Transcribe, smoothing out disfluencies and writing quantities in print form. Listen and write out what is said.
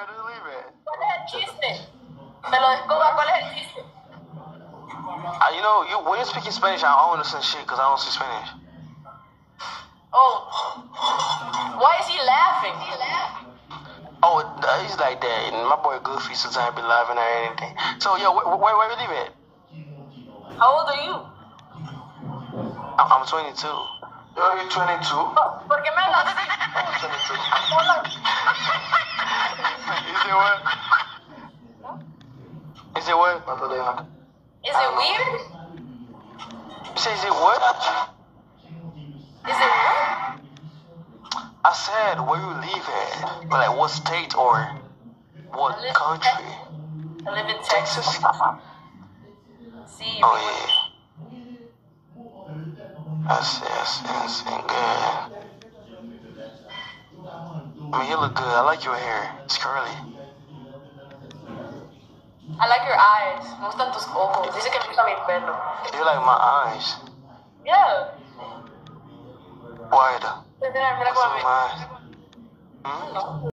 where do you live at? ¿Cuál es el chiste? Me lo descoba, ¿cuál es el chiste? You know, when you speak in Spanish, I don't understand shit because I don't speak Spanish. Oh. Why is he laughing? Oh, he's like that. And my boy Goofy sometimes be laughing at anything. So, yeah, where you live at? How old are you? I'm 22. You're 22? Oh, ¿por qué me hablas así? I'm 22. You say what? You say what? Is it weird? You say, is it what? Is it weird? I said, where you live at? Like, what state or what country? I live in Texas? See, Oh, yeah. That's good. I mean, you look good. I like your hair. It's curly. I like your eyes. Me gustan tus ojos. Dice que me gusta mi pelo. You like my eyes. Yeah. Why though? Mira What's cómo in me... my eyes? No.